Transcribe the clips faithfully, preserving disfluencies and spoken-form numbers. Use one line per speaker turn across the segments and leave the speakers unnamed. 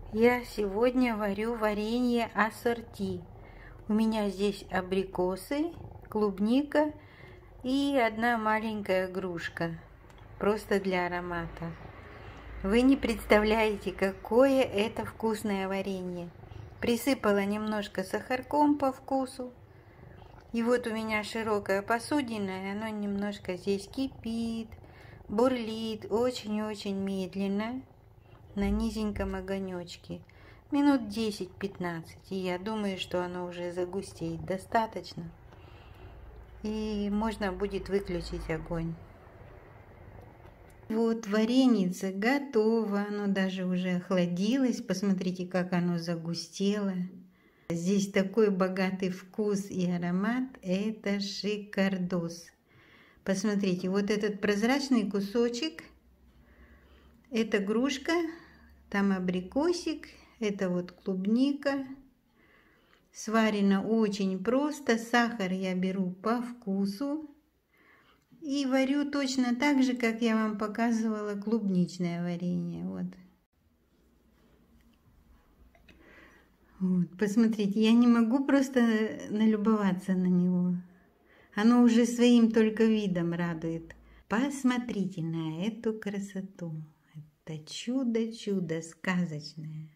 Я сегодня варю варенье ассорти. У меня здесь абрикосы, клубника и одна маленькая грушка. Просто для аромата. Вы не представляете, какое это вкусное варенье. Присыпала немножко сахарком по вкусу. И вот у меня широкая посудина, и оно немножко здесь кипит, бурлит очень-очень медленно. На низеньком огонечке. Минут десять-пятнадцать. И я думаю, что оно уже загустеет достаточно. И можно будет выключить огонь. Вот вареница готово. Оно даже уже охладилось. Посмотрите, как оно загустело. Здесь такой богатый вкус и аромат. Это шикардос. Посмотрите, вот этот прозрачный кусочек. Это грушка, там абрикосик, это вот клубника. Сварено очень просто. Сахар я беру по вкусу. И варю точно так же, как я вам показывала клубничное варенье. Вот. Вот, посмотрите, я не могу просто налюбоваться на него. Оно уже своим только видом радует. Посмотрите на эту красоту. Это чудо-чудо сказочное.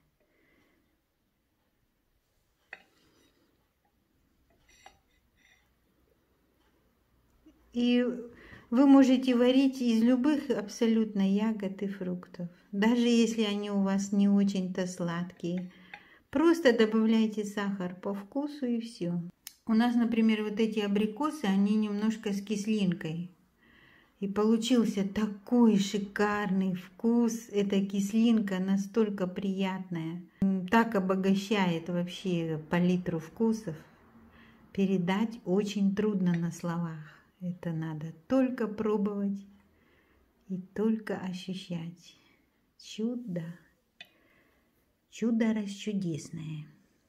И вы можете варить из любых абсолютно ягод и фруктов. Даже если они у вас не очень-то сладкие. Просто добавляйте сахар по вкусу и все. У нас, например, вот эти абрикосы, они немножко с кислинкой. И получился такой шикарный вкус. Эта кислинка настолько приятная. Так обогащает вообще палитру вкусов. Передать очень трудно на словах. Это надо только пробовать и только ощущать. Чудо. Чудо расчудесное.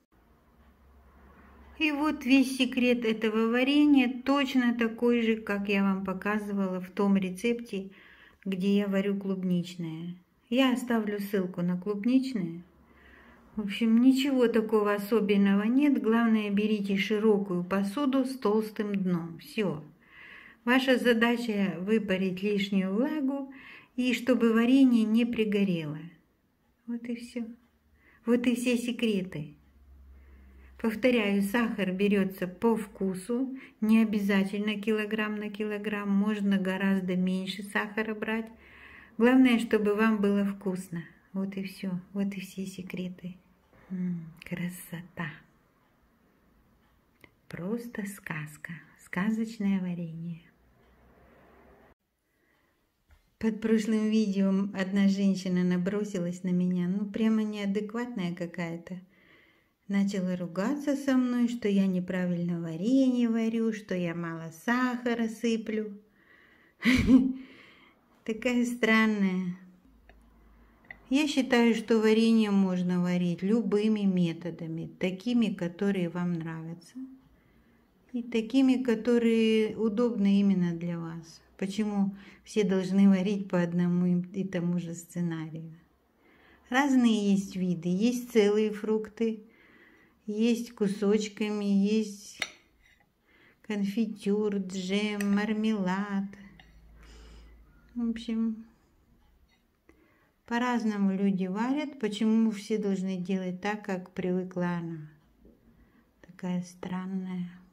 И вот весь секрет этого варенья точно такой же, как я вам показывала в том рецепте, где я варю клубничное. Я оставлю ссылку на клубничное. В общем, ничего такого особенного нет. Главное, берите широкую посуду с толстым дном. Все. Ваша задача выпарить лишнюю влагу и чтобы варенье не пригорело. Вот и все. Вот и все секреты. Повторяю, сахар берется по вкусу, не обязательно килограмм на килограмм, можно гораздо меньше сахара брать. Главное, чтобы вам было вкусно. Вот и все, вот и все секреты. М-м, красота. Просто сказка, сказочное варенье. Под прошлым видео одна женщина набросилась на меня, ну прямо неадекватная какая-то. Начала ругаться со мной, что я неправильно варенье варю, что я мало сахара сыплю. Такая странная. Я считаю, что варенье можно варить любыми методами, такими, которые вам нравятся, и такими, которые удобны именно для вас. Почему все должны варить по одному и тому же сценарию? Разные есть виды, есть целые фрукты. Есть кусочками, есть конфитюр, джем, мармелад. В общем, по-разному люди варят. Почему все должны делать так, как привыкла она? Такая странная.